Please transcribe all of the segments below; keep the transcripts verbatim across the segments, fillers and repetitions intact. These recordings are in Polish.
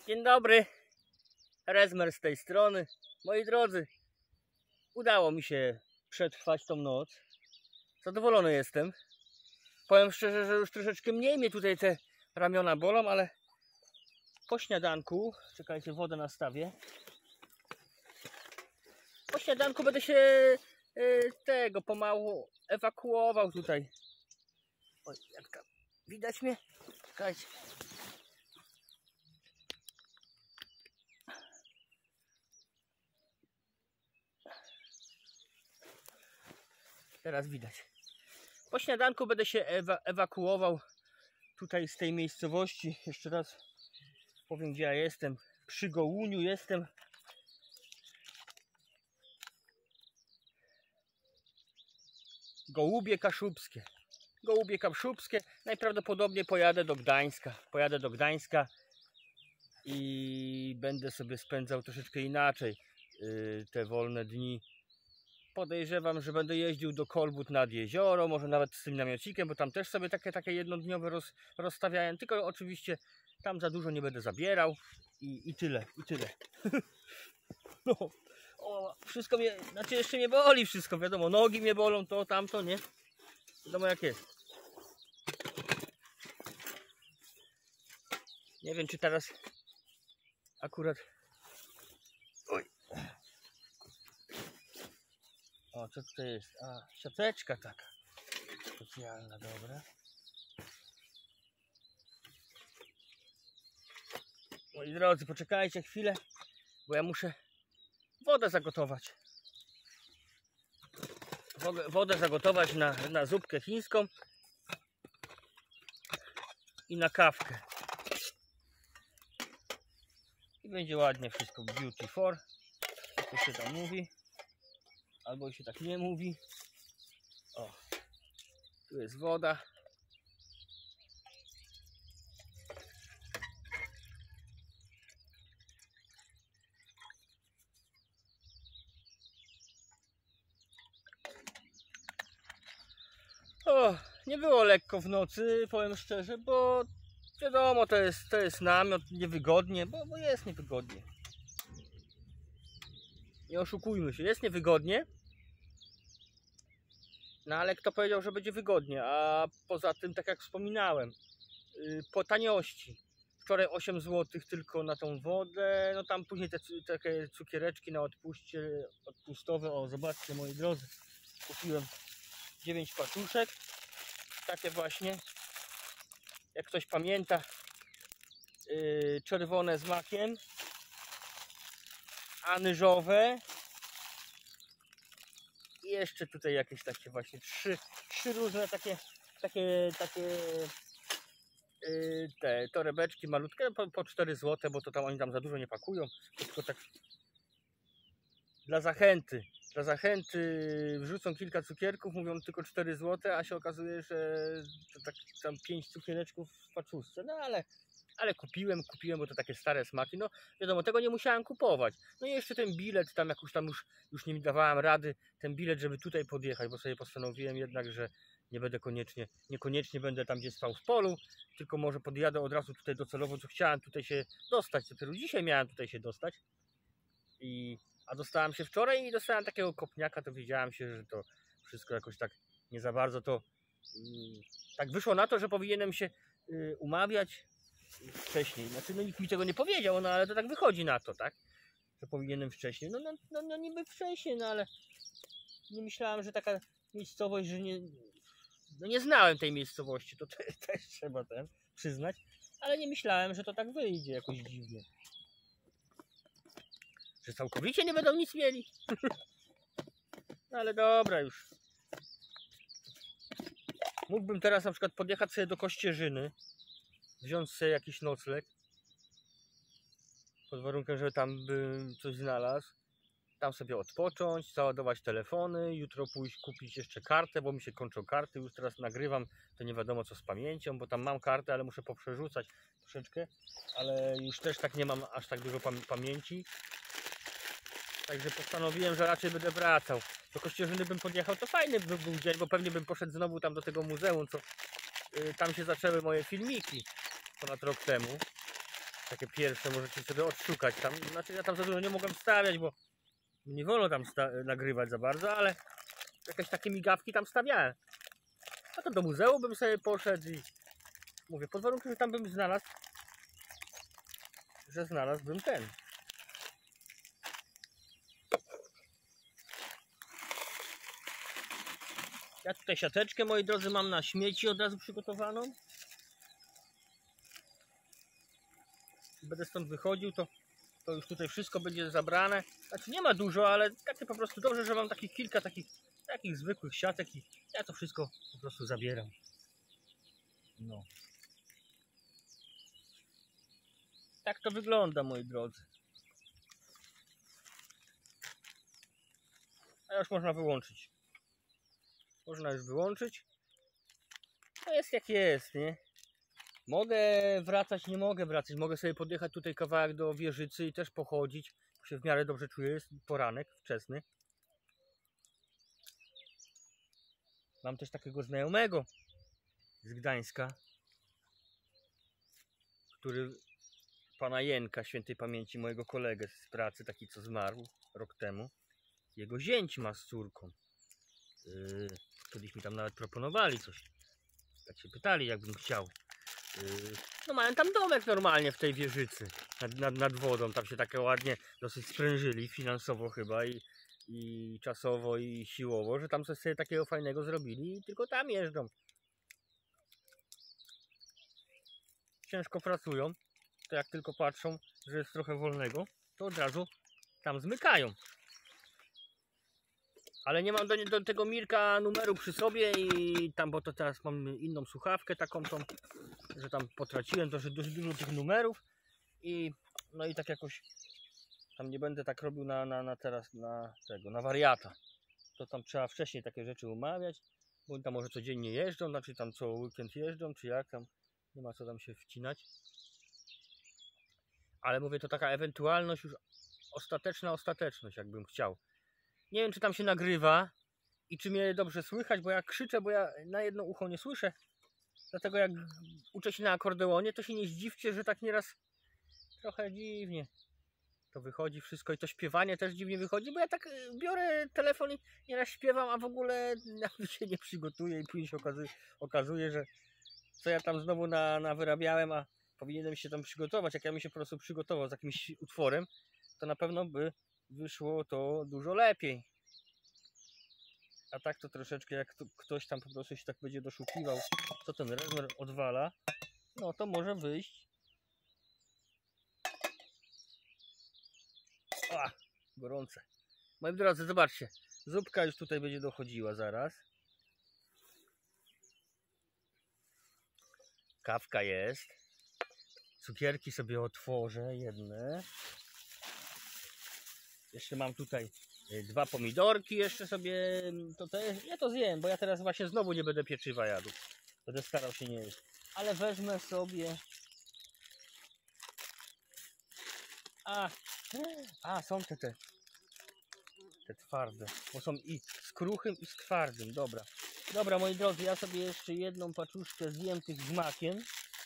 Dzień dobry, Rezmer z tej strony. Moi drodzy, udało mi się przetrwać tą noc. Zadowolony jestem. Powiem szczerze, że już troszeczkę mniej mnie tutaj te ramiona bolą, ale po śniadanku, czekajcie, wodę nastawię. Po śniadanku będę się y, tego pomału ewakuował tutaj. Oj, jak tam widać mnie? Czekajcie. Teraz widać. Po śniadanku będę się ewa ewakuował tutaj z tej miejscowości. Jeszcze raz powiem, gdzie ja jestem. Przy Gołuniu jestem. Gołubie Kaszubskie. Gołubie Kaszubskie. Najprawdopodobniej pojadę do Gdańska. Pojadę do Gdańska i będę sobie spędzał troszeczkę inaczej yy, te wolne dni. Podejrzewam, że będę jeździł do Kolbut nad jezioro, może nawet z tym namiocikiem, bo tam też sobie takie, takie jednodniowe roz, rozstawiałem, tylko oczywiście tam za dużo nie będę zabierał i, i tyle, i tyle. No, o, wszystko mnie, znaczy jeszcze mnie boli wszystko, wiadomo, nogi mnie bolą, to, tamto, nie? Wiadomo jak jest. Nie wiem, czy teraz akurat... Oj. O, co tutaj jest? A, siateczka taka specjalna, dobra. Moi drodzy, poczekajcie chwilę, bo ja muszę wodę zagotować. Wodę, wodę zagotować na, na zupkę chińską i na kawkę. I będzie ładnie wszystko beauty for, jak to się tam mówi. Albo się tak nie mówi. O, tu jest woda. O, nie było lekko w nocy, powiem szczerze, bo wiadomo, to jest, to jest namiot, niewygodnie, bo, bo jest niewygodnie. Nie oszukujmy się, jest niewygodnie. No ale kto powiedział, że będzie wygodnie? A poza tym, tak jak wspominałem, yy, po taniości. Wczoraj osiem złotych tylko na tą wodę. No tam później te takie cukiereczki na odpuście, odpustowe. O, zobaczcie, moi drodzy. Kupiłem dziewięć paczuszek. Takie właśnie. Jak ktoś pamięta, yy, czerwone z makiem. Anyżowe. I jeszcze tutaj jakieś takie właśnie trzy, trzy różne takie takie takie yy, te torebeczki malutkie po, po cztery złote, bo to tam oni tam za dużo nie pakują, tylko tak dla zachęty. Dla zachęty wrzucą kilka cukierków, mówią tylko cztery złote, a się okazuje, że to tak tam pięć cukiereczków w paczuszce. No ale Ale kupiłem, kupiłem, bo to takie stare smaki. No wiadomo, tego nie musiałem kupować. No i jeszcze ten bilet, tam jak już tam już, już nie dawałem rady, ten bilet, żeby tutaj podjechać, bo sobie postanowiłem jednak, że nie będę koniecznie, niekoniecznie będę tam gdzie spał w polu, tylko może podjadę od razu tutaj docelowo, co chciałem tutaj się dostać. Dopiero dzisiaj miałem tutaj się dostać. I, a dostałem się wczoraj i dostałem takiego kopniaka, to wiedziałem się, że to wszystko jakoś tak nie za bardzo to... Yy, tak wyszło na to, że powinienem się yy, umawiać wcześniej, znaczy no nikt mi tego nie powiedział, no ale to tak wychodzi na to, tak, że powinienem wcześniej, no, no, no, no niby wcześniej, no ale nie myślałem, że taka miejscowość, że nie, no nie znałem tej miejscowości, to te, też trzeba ten przyznać, ale nie myślałem, że to tak wyjdzie jakoś dziwnie, że całkowicie nie będą nic mieli. No ale dobra już. Mógłbym teraz na przykład podjechać sobie do Kościerzyny, wziąć sobie jakiś nocleg, pod warunkiem, że tam bym coś znalazł, tam sobie odpocząć, załadować telefony, jutro pójść kupić jeszcze kartę, bo mi się kończą karty, już teraz nagrywam, to nie wiadomo co z pamięcią, bo tam mam kartę, ale muszę poprzerzucać troszeczkę, ale już też tak nie mam aż tak dużo pam pamięci, także postanowiłem, że raczej będę wracał. Do Kościerzyny bym podjechał, to fajny by był dzień, bo pewnie bym poszedł znowu tam do tego muzeum, co yy, tam się zaczęły moje filmiki ponad rok temu. Takie pierwsze możecie sobie odszukać tam. Znaczy ja tam za dużo nie mogłem stawiać, bo nie wolno tam nagrywać za bardzo, ale jakieś takie migawki tam stawiałem. A to do muzeum bym sobie poszedł i mówię, pod warunkiem, że tam bym znalazł, że znalazłbym ten. Ja tutaj siateczkę, moi drodzy, mam na śmieci od razu przygotowaną. Będę stąd wychodził, to, to już tutaj wszystko będzie zabrane. Znaczy nie ma dużo, ale takie po prostu dobrze, że mam takich kilka takich, takich zwykłych siatek i ja to wszystko po prostu zabieram. No. Tak to wygląda, moi drodzy. A już można wyłączyć. Można już wyłączyć. To jest jak jest, nie? Mogę wracać, nie mogę wracać. Mogę sobie podjechać tutaj kawałek do Wieżycy i też pochodzić. Się w miarę dobrze czuję. Jest poranek wczesny. Mam też takiego znajomego z Gdańska, który pana Jenka, świętej pamięci, mojego kolegę z pracy, taki co zmarł rok temu. Jego zięć ma z córką. Yy, kiedyś mi tam nawet proponowali coś. Tak się pytali, jakbym chciał. Yy, no mają tam domek normalnie w tej Wieżycy. Nad, nad, nad wodą. Tam się tak ładnie dosyć sprężyli finansowo chyba i, i czasowo i siłowo, że tam coś sobie takiego fajnego zrobili i tylko tam jeżdżą. Ciężko pracują. To jak tylko patrzą, że jest trochę wolnego, to od razu tam zmykają. Ale nie mam do, do tego Mirka numeru przy sobie i tam, bo to teraz mam inną słuchawkę taką, tą, że tam potraciłem dosyć dużo, dużo tych numerów i no i tak jakoś tam nie będę tak robił na, na, na teraz na tego, na wariata. To tam trzeba wcześniej takie rzeczy umawiać, bo tam może codziennie jeżdżą, znaczy tam co weekend jeżdżą, czy jak tam, nie ma co tam się wcinać. Ale mówię, to taka ewentualność już ostateczna ostateczność, jakbym chciał. Nie wiem, czy tam się nagrywa i czy mnie dobrze słychać, bo ja krzyczę, bo ja na jedno ucho nie słyszę. Dlatego jak uczę się na akordeonie, to się nie zdziwcie, że tak nieraz trochę dziwnie to wychodzi wszystko i to śpiewanie też dziwnie wychodzi, bo ja tak biorę telefon i nieraz śpiewam, a w ogóle nawet się nie przygotuję i później się okazuje, okazuje że co ja tam znowu na, na wyrabiałem, a powinienem się tam przygotować. Jak ja bym się po prostu przygotował z jakimś utworem, to na pewno by wyszło to dużo lepiej. A tak to troszeczkę jak to, ktoś tam po prostu się tak będzie doszukiwał, co ten rezmer odwala, no to może wyjść. A, gorące. Moi drodzy, zobaczcie, zupka już tutaj będzie dochodziła zaraz. Kawka jest. Cukierki sobie otworzę, jedne. Jeszcze mam tutaj dwa pomidorki, jeszcze sobie, to też, ja to zjem, bo ja teraz właśnie znowu nie będę pieczywa jadł. Będę starał się nie jeść. Ale wezmę sobie... A, a są te, te, te twarde, bo są i z kruchym i z twardym, dobra. Dobra, moi drodzy, ja sobie jeszcze jedną paczuszkę zjem tych z makiem.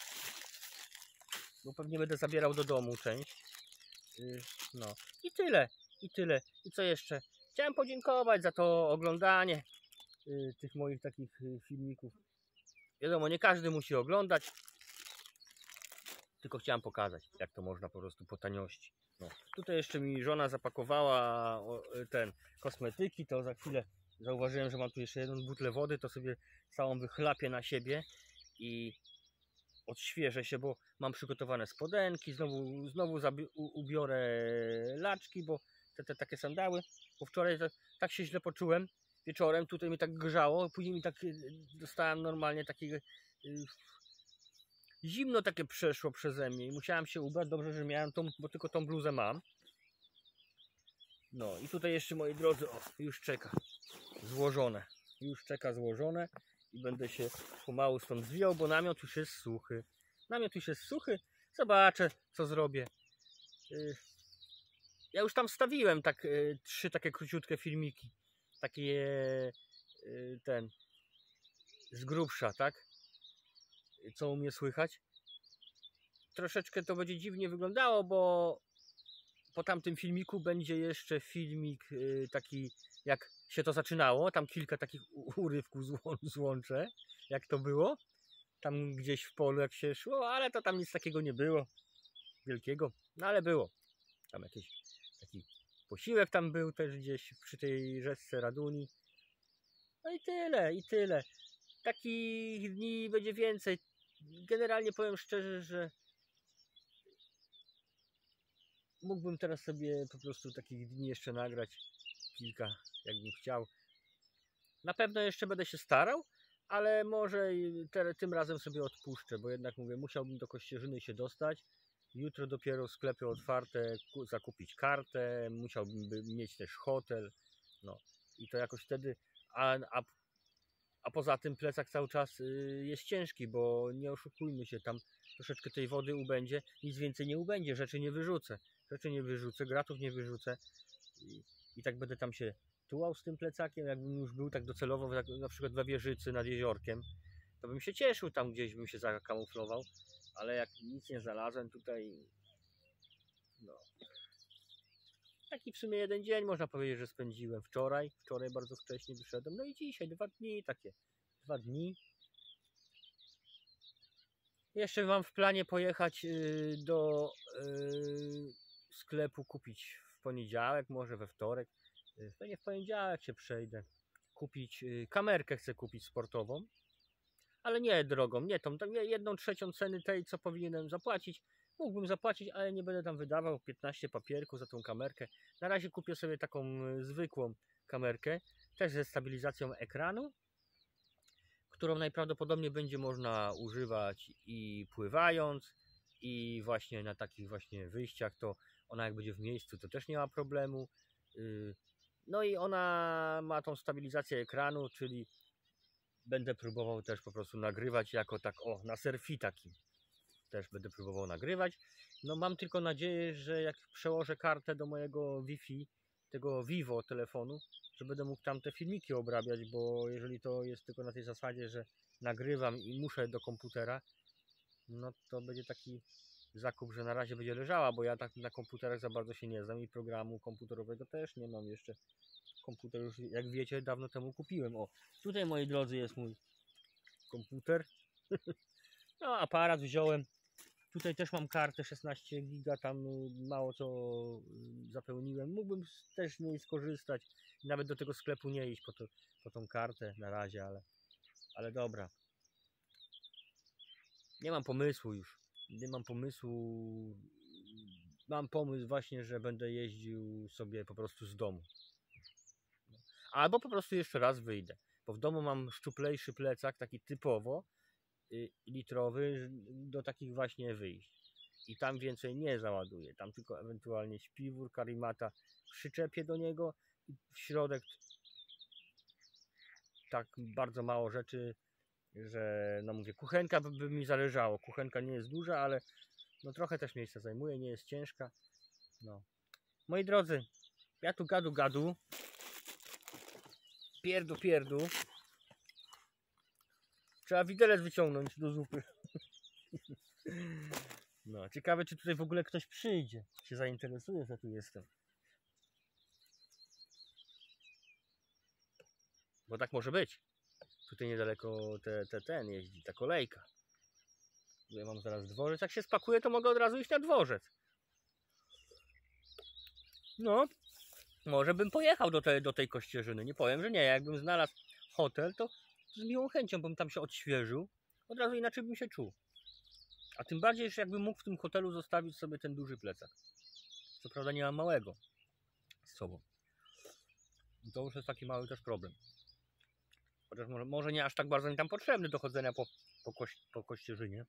Bo pewnie będę zabierał do domu część. No i tyle. I tyle. I co jeszcze? Chciałem podziękować za to oglądanie y, tych moich takich y, filmików. Wiadomo, nie każdy musi oglądać. Tylko chciałem pokazać, jak to można po prostu po taniości. No. Tutaj jeszcze mi żona zapakowała o, ten kosmetyki, to za chwilę zauważyłem, że mam tu jeszcze jedną butlę wody, to sobie całą wychlapię na siebie i odświeżę się, bo mam przygotowane spodenki, znowu, znowu ubiorę laczki, bo te, te takie sandały, bo wczoraj to, tak się źle poczułem wieczorem, tutaj mi tak grzało, później mi tak dostałem normalnie takiego y, zimno takie przeszło przeze mnie i musiałem się ubrać, dobrze, że miałem tą, bo tylko tą bluzę mam. No i tutaj jeszcze, moi drodzy, o, już czeka złożone, już czeka złożone i będę się pomału stąd zwijał, bo namiot już jest suchy. Namiot już jest suchy, zobaczę, co zrobię. Ja już tam wstawiłem tak trzy takie króciutkie filmiki, takie ten z grubsza, tak? Co u mnie słychać? troszeczkę to będzie dziwnie wyglądało, bo po tamtym filmiku będzie jeszcze filmik yy, taki, jak się to zaczynało. Tam kilka takich urywków złączę, jak to było. Tam gdzieś w polu jak się szło, ale to tam nic takiego nie było wielkiego, no ale było. Tam jakiś taki posiłek tam był też gdzieś przy tej rzeczce Raduni. No i tyle, i tyle. Takich dni będzie więcej. Generalnie powiem szczerze, że mógłbym teraz sobie po prostu takich dni jeszcze nagrać kilka, jakbym chciał. Na pewno jeszcze będę się starał, ale może te, tym razem sobie odpuszczę, bo jednak mówię, musiałbym do Kościerzyny się dostać. Jutro dopiero sklepy otwarte, zakupić kartę, musiałbym mieć też hotel. No i to jakoś wtedy, a, a, a poza tym plecak cały czas jest ciężki, bo nie oszukujmy się, tam troszeczkę tej wody ubędzie, nic więcej nie ubędzie, rzeczy nie wyrzucę. Rzeczy nie wyrzucę, gratów nie wyrzucę i, i tak będę tam się tułał z tym plecakiem, jakbym już był tak docelowo, tak, na przykład we Wieżycy nad jeziorkiem, to bym się cieszył, tam gdzieś bym się zakamuflował, ale jak nic nie znalazłem tutaj, no taki w sumie jeden dzień można powiedzieć, że spędziłem wczoraj, wczoraj bardzo wcześnie wyszedłem, no i dzisiaj dwa dni takie, dwa dni. Jeszcze mam w planie pojechać do sklepu, kupić w poniedziałek, może we wtorek, pewnie w poniedziałek się przejdę, kupić kamerkę, chcę kupić sportową, ale nie drogą, nie tą, nie jedną trzecią ceny tej, co powinienem zapłacić. Mógłbym zapłacić, ale nie będę tam wydawał piętnaście papierków za tą kamerkę. Na razie kupię sobie taką zwykłą kamerkę, też ze stabilizacją ekranu, którą najprawdopodobniej będzie można używać i pływając, i właśnie na takich właśnie wyjściach, to ona jak będzie w miejscu, to też nie ma problemu. No i ona ma tą stabilizację ekranu, czyli będę próbował też po prostu nagrywać jako tak, o, na selfie takim. Też będę próbował nagrywać. No mam tylko nadzieję, że jak przełożę kartę do mojego Wi-Fi, tego Vivo telefonu, że będę mógł tam te filmiki obrabiać, bo jeżeli to jest tylko na tej zasadzie, że nagrywam i muszę do komputera, no to będzie taki zakup, że na razie będzie leżała, bo ja tak na komputerach za bardzo się nie znam i programu komputerowego też nie mam jeszcze. Komputer już, jak wiecie, dawno temu kupiłem. O, tutaj, moi drodzy, jest mój komputer. No, aparat wziąłem. Tutaj też mam kartę szesnaście giga, tam mało co zapełniłem. Mógłbym też z niej skorzystać. Nawet do tego sklepu nie iść po, to, po tą kartę na razie, ale, ale dobra. Nie mam pomysłu już. Nie mam pomysłu. Mam pomysł właśnie, że będę jeździł sobie po prostu z domu. Albo po prostu jeszcze raz wyjdę. Bo w domu mam szczuplejszy plecak, taki typowo litrowy, do takich właśnie wyjść. I tam więcej nie załaduję. Tam tylko ewentualnie śpiwór, karimata przyczepię do niego i w środek tak bardzo mało rzeczy, że no mówię, kuchenka by, by mi zależało. Kuchenka nie jest duża, ale no trochę też miejsca zajmuje, nie jest ciężka. No. Moi drodzy, ja tu gadu gadu, pierdu pierdu. Trzeba widelec wyciągnąć do zupy. No, ciekawe, czy tutaj w ogóle ktoś przyjdzie, się zainteresuje, że tu jestem. Bo tak może być. Tutaj niedaleko te, te, ten jeździ, ta kolejka. Tutaj mam zaraz dworzec. Jak się spakuję, to mogę od razu iść na dworzec. No, może bym pojechał do, te, do tej Kościerzyny. Nie powiem, że nie. Jakbym znalazł hotel, to z miłą chęcią bym tam się odświeżył. Od razu inaczej bym się czuł. A tym bardziej, że jakbym mógł w tym hotelu zostawić sobie ten duży plecak. Co prawda nie mam małego z sobą. To już jest taki mały też problem. Chociaż może, może nie aż tak bardzo mi tam potrzebny do chodzenia po, po, koś, po Kościerzynie.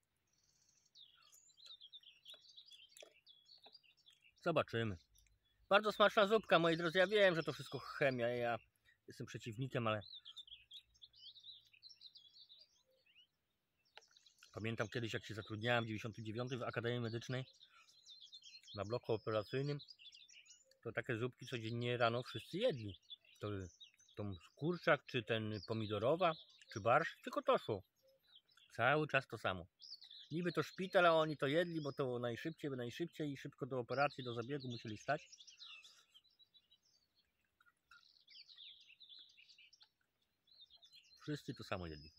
Zobaczymy. Bardzo smaczna zupka, moi drodzy. Ja wiem, że to wszystko chemia. Ja jestem przeciwnikiem, ale pamiętam kiedyś, jak się zatrudniałem w dziewięćdziesiątym dziewiątym w Akademii Medycznej na bloku operacyjnym, to takie zupki codziennie rano wszyscy jedli. To, to kurczak, czy ten pomidorowa, czy barszcz, tylko to szło. Cały czas to samo. Niby to szpital, a oni to jedli, bo to najszybciej, najszybciej i szybko do operacji, do zabiegu musieli stać. Wszyscy to samo jedli.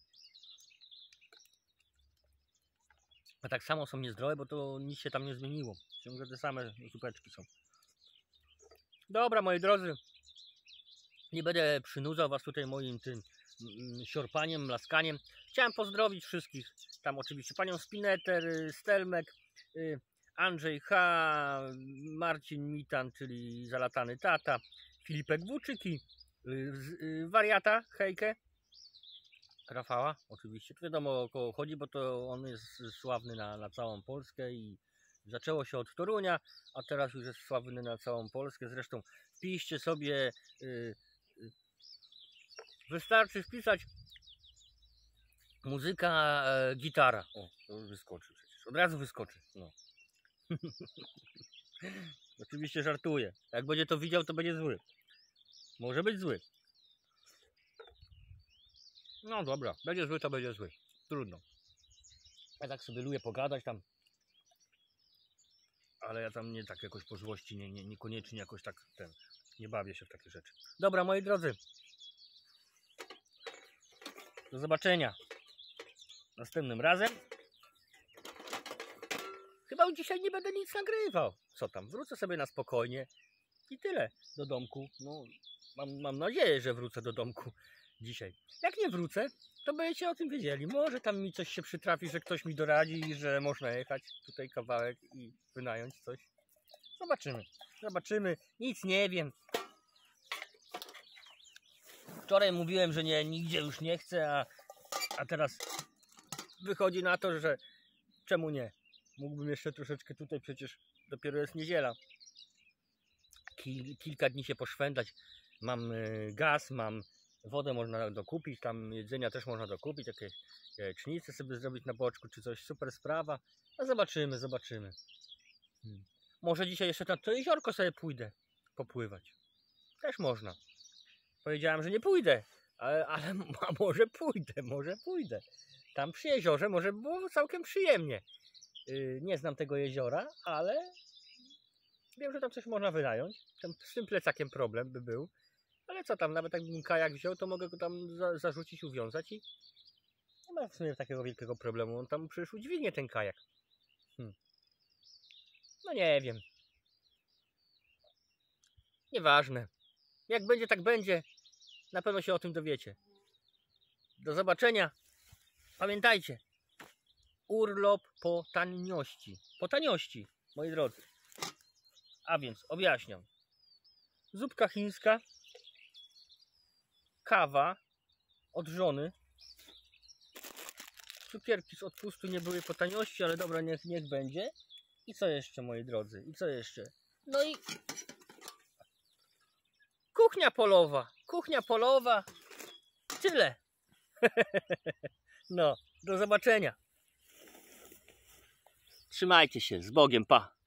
A tak samo są niezdrowe, bo to nic się tam nie zmieniło. Ciągle te same zupeczki są. Dobra, moi drodzy. Nie będę przynudzał was tutaj moim tym siorpaniem, mlaskaniem. Chciałem pozdrowić wszystkich. Tam oczywiście panią Spineter, Stelmek, Andrzej H., Marcin Mitan, czyli zalatany tata, Filipek Włóczyki, wariata, hejkę, Rafała, oczywiście. To wiadomo, o kogo chodzi, bo to on jest sławny na, na całą Polskę i zaczęło się od Torunia, a teraz już jest sławny na całą Polskę. Zresztą wpiszcie sobie, yy, yy, wystarczy wpisać muzyka, e, gitara. O, to już wyskoczy przecież. Od razu wyskoczy. No. Oczywiście żartuję. Jak będzie to widział, to będzie zły. Może być zły. No dobra, będzie zły, to będzie zły. Trudno. Ja tak sobie lubię pogadać tam. Ale ja tam nie tak jakoś po złości, nie, nie, niekoniecznie jakoś tak ten, nie bawię się w takie rzeczy. Dobra, moi drodzy. Do zobaczenia następnym razem. Chyba dzisiaj nie będę nic nagrywał. Co tam, wrócę sobie na spokojnie i tyle do domku. No, mam, mam nadzieję, że wrócę do domku dzisiaj. Jak nie wrócę, to będziecie o tym wiedzieli. Może tam mi coś się przytrafi, że ktoś mi doradzi, że można jechać tutaj kawałek i wynająć coś. Zobaczymy. Zobaczymy. Nic nie wiem. Wczoraj mówiłem, że nie, nigdzie już nie chcę, a, a teraz wychodzi na to, że czemu nie? Mógłbym jeszcze troszeczkę tutaj, przecież dopiero jest niedziela. Kil, kilka dni się poszwędzać. Mam y, gaz, mam wodę, można dokupić, tam jedzenia też można dokupić, jakieś jajecznice sobie zrobić na boczku, czy coś, super sprawa. No zobaczymy, zobaczymy. Hmm. Może dzisiaj jeszcze na to jeziorko sobie pójdę popływać. Też można. Powiedziałem, że nie pójdę, ale, ale a może pójdę, może pójdę. Tam przy jeziorze może było całkiem przyjemnie. Yy, nie znam tego jeziora, ale wiem, że tam coś można wynająć. Tam z tym plecakiem problem by był. Ale co tam, nawet jakbym kajak wziął, to mogę go tam za, zarzucić, uwiązać i nie ma w sumie takiego wielkiego problemu. On tam przecież udźwignie ten kajak. Hmm. No nie wiem. Nieważne. Jak będzie, tak będzie. Na pewno się o tym dowiecie. Do zobaczenia. Pamiętajcie. Urlop po taniości. Po taniości, moi drodzy. A więc objaśniam. Zupka chińska. Kawa od żony. Cukierki z odpustu nie były po taniości, ale dobra, niech, niech będzie. I co jeszcze, moi drodzy? I co jeszcze? No i kuchnia polowa. Kuchnia polowa. Tyle. No, do zobaczenia. Trzymajcie się. Z Bogiem, pa.